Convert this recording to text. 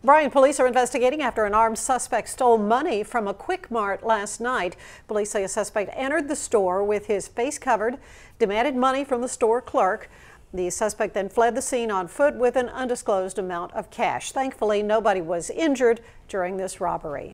Bryan police are investigating after an armed suspect stole money from a Quick Mart last night. Police say a suspect entered the store with his face covered, demanded money from the store clerk. The suspect then fled the scene on foot with an undisclosed amount of cash. Thankfully, nobody was injured during this robbery.